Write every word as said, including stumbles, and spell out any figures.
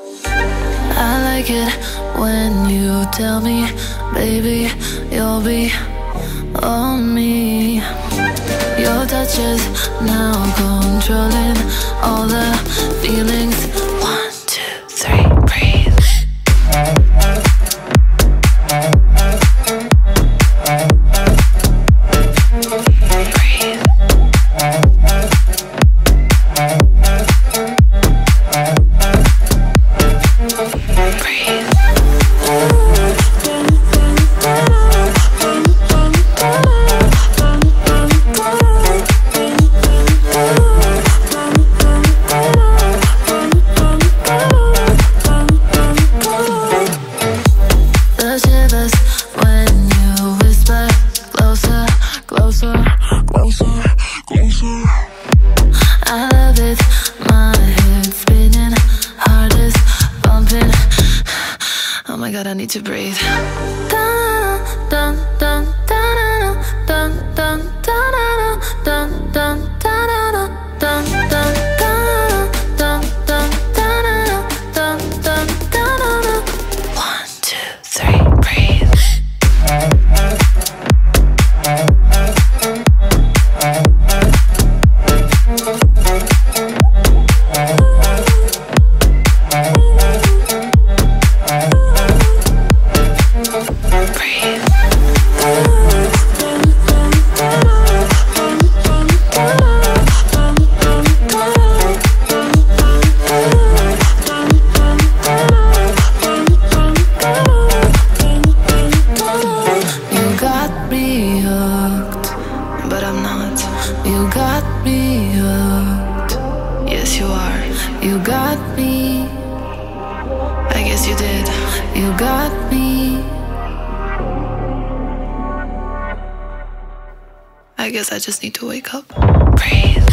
I like it when you tell me, baby, you'll be on me. Your touch is now controlling all the feelings. One, two, three, breathe. To breathe. One, two, three, breathe. I guess I just need to wake up. Breathe.